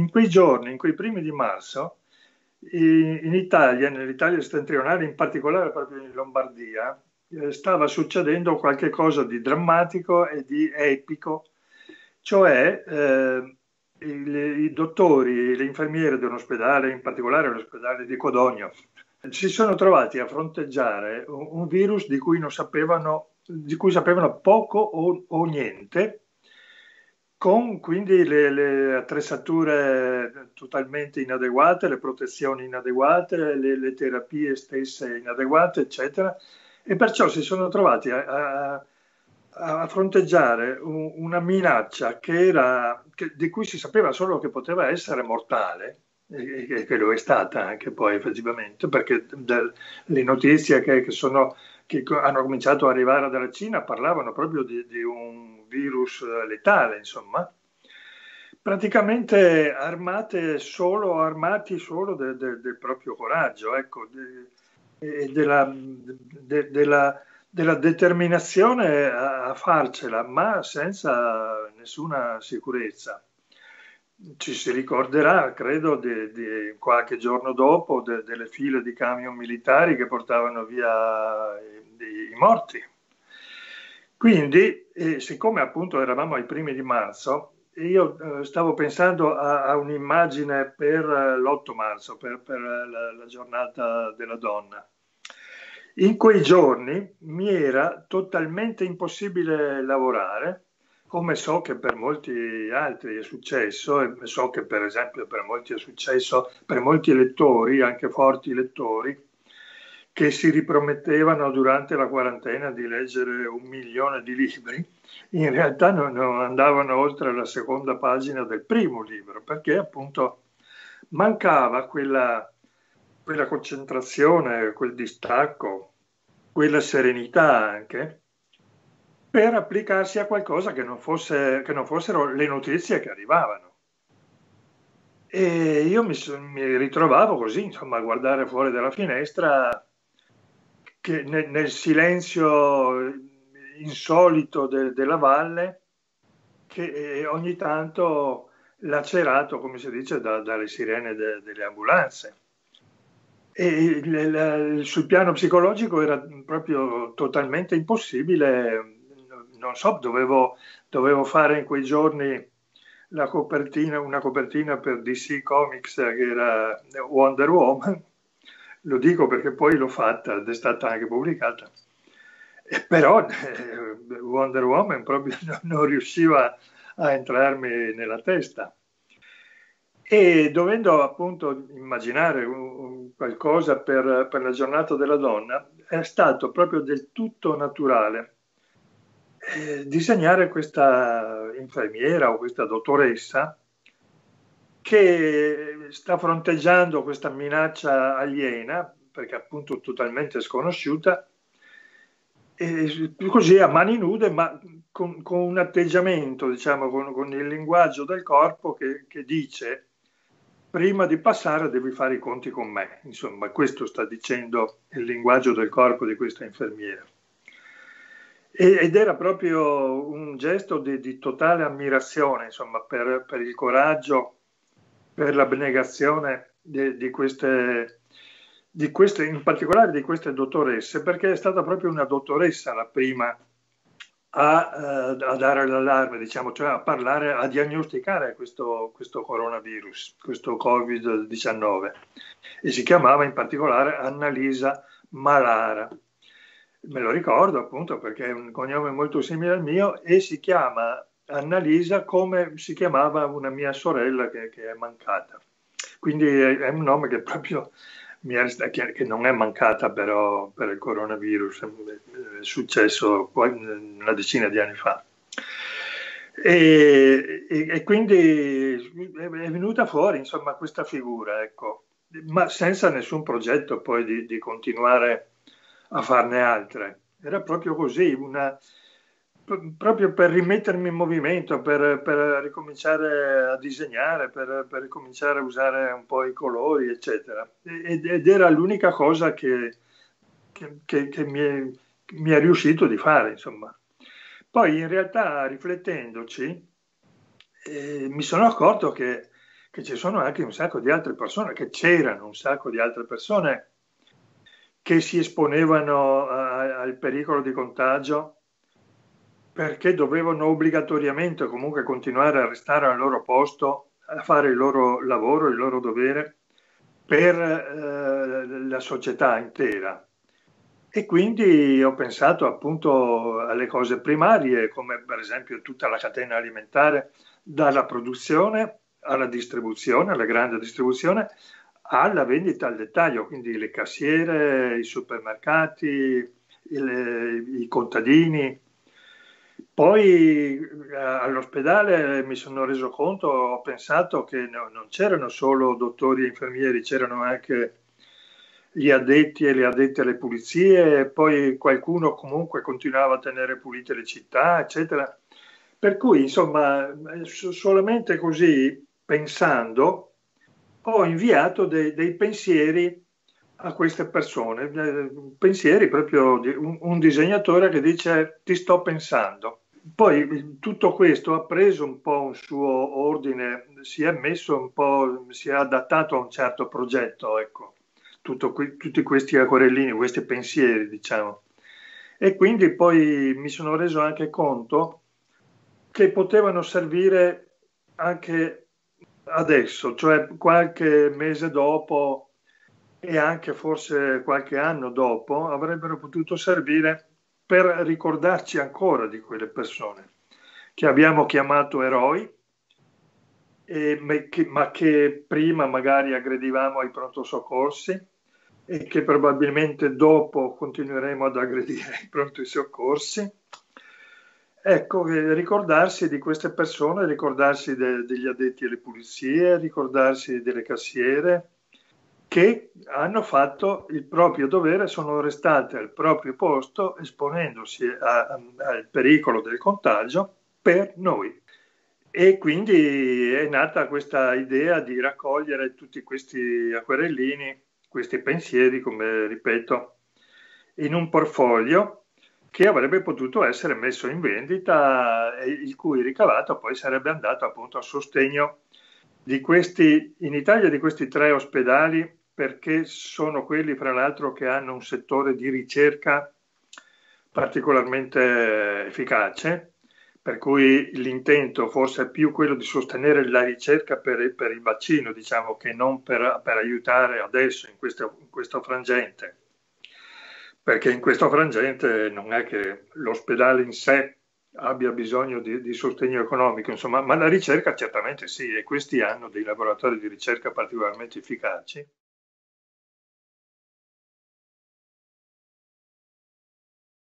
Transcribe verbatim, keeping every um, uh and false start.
in quei giorni, in quei primi di marzo, in Italia, nell'Italia settentrionale, in particolare proprio in Lombardia, eh, stava succedendo qualche cosa di drammatico e di epico, cioè eh, i, i dottori e le infermiere dell'ospedale, in particolare l'ospedale di Codogno, si sono trovati a fronteggiare un, un virus di cui non sapevano, di cui sapevano poco o, o niente, con quindi le, le attrezzature totalmente inadeguate, le protezioni inadeguate, le, le terapie stesse inadeguate, eccetera, e perciò si sono trovati a, a, a fronteggiare un, una minaccia che era, che, di cui si sapeva solo che poteva essere mortale, e, e che lo è stata anche poi effettivamente, perché del, le notizie che, che sono che hanno cominciato ad arrivare dalla Cina parlavano proprio di, di un virus letale, insomma, praticamente armate solo, armati solo de, de, del proprio coraggio, ecco, de, e della, de, della, della determinazione a, a farcela, ma senza nessuna sicurezza. Ci si ricorderà, credo, di, di qualche giorno dopo de, delle file di camion militari che portavano via i, i morti. Quindi, eh, siccome appunto eravamo ai primi di marzo, io eh, stavo pensando a, a un'immagine per l'otto marzo, per, per la, la giornata della donna. In quei giorni mi era totalmente impossibile lavorare, come so che per molti altri è successo, e so che per esempio per molti è successo, per molti lettori, anche forti lettori, che si ripromettevano durante la quarantena di leggere un milione di libri, in realtà non, non andavano oltre la seconda pagina del primo libro, perché appunto mancava quella, quella concentrazione, quel distacco, quella serenità anche, per applicarsi a qualcosa che non, fosse, che non fossero le notizie che arrivavano. E io mi, mi ritrovavo così, insomma, a guardare fuori dalla finestra, che nel, nel silenzio insolito de, della valle, che ogni tanto lacerato, come si dice, da, dalle sirene de, delle ambulanze. E il, il, sul piano psicologico era proprio totalmente impossibile. Non so, dovevo, dovevo fare in quei giorni la copertina, una copertina per D C Comics che era Wonder Woman. Lo dico perché poi l'ho fatta ed è stata anche pubblicata. E però eh, Wonder Woman proprio non, non riusciva a entrarmi nella testa. E dovendo appunto immaginare un, un qualcosa per, per la giornata della donna, è stato proprio del tutto naturale eh, disegnare questa infermiera o questa dottoressa che sta fronteggiando questa minaccia aliena, perché appunto totalmente sconosciuta, e così a mani nude, ma con, con un atteggiamento, diciamo, con, con il linguaggio del corpo che, che dice: prima di passare devi fare i conti con me. Insomma, questo sta dicendo il linguaggio del corpo di questa infermiera. Ed era proprio un gesto di, di totale ammirazione, insomma, per, per il coraggio, per l'abnegazione di, di, queste, di queste, in particolare di queste dottoresse, perché è stata proprio una dottoressa la prima a, uh, a dare l'allarme, diciamo, cioè a parlare, a diagnosticare questo, questo coronavirus, questo covid diciannove, e si chiamava in particolare Annalisa Malara. Me lo ricordo appunto perché è un cognome molto simile al mio e si chiama Annalisa come si chiamava una mia sorella che, che è mancata. Quindi è, è un nome che proprio mi è, che, che non è mancata però per il coronavirus, è successo una decina di anni fa. E, e, e quindi è venuta fuori insomma questa figura, ecco, ma senza nessun progetto poi di, di continuare a farne altre. Era proprio così, una, proprio per rimettermi in movimento, per, per ricominciare a disegnare, per, per ricominciare a usare un po' i colori, eccetera. Ed, ed era l'unica cosa che, che, che, che mi, è, mi è riuscito di fare, insomma. Poi in realtà riflettendoci, eh, mi sono accorto che che ci sono anche un sacco di altre persone, che c'erano un sacco di altre persone che si esponevano a, al pericolo di contagio perché dovevano obbligatoriamente comunque continuare a restare al loro posto, a fare il loro lavoro, il loro dovere per eh, la società intera. E quindi ho pensato appunto alle cose primarie, come per esempio tutta la catena alimentare, dalla produzione alla distribuzione, alla grande distribuzione, alla vendita al dettaglio, quindi le cassiere, i supermercati, il, i contadini. Poi eh, all'ospedale mi sono reso conto, ho pensato che no, non c'erano solo dottori e infermieri, c'erano anche gli addetti e le addette alle pulizie, e poi qualcuno comunque continuava a tenere pulite le città, eccetera. Per cui, insomma, solamente così, pensando, ho inviato dei, dei pensieri a queste persone, pensieri proprio di un, un disegnatore che dice ti sto pensando. Poi tutto questo ha preso un po' un suo ordine, si è messo un po', si è adattato a un certo progetto, ecco, tutto qui, tutti questi acquarellini, questi pensieri, diciamo. E quindi poi mi sono reso anche conto che potevano servire anche adesso, cioè qualche mese dopo e anche forse qualche anno dopo, avrebbero potuto servire per ricordarci ancora di quelle persone che abbiamo chiamato eroi, e, ma che prima magari aggredivamo ai pronto soccorsi e che probabilmente dopo continueremo ad aggredire ai pronto soccorsi. Ecco, ricordarsi di queste persone, ricordarsi de, degli addetti alle pulizie, ricordarsi delle cassiere, che hanno fatto il proprio dovere, sono restate al proprio posto esponendosi a, a, al pericolo del contagio per noi. E quindi è nata questa idea di raccogliere tutti questi acquerellini, questi pensieri, come ripeto, in un portfolio che avrebbe potuto essere messo in vendita e il cui ricavato poi sarebbe andato appunto a sostegno di questi, in Italia, di questi tre ospedali, perché sono quelli, fra l'altro, che hanno un settore di ricerca particolarmente efficace, per cui l'intento forse è più quello di sostenere la ricerca per, per il vaccino, diciamo, che non per, per aiutare adesso in questo, in questo frangente, perché in questo frangente non è che l'ospedale in sé abbia bisogno di, di sostegno economico, insomma, ma la ricerca certamente sì, e questi hanno dei laboratori di ricerca particolarmente efficaci.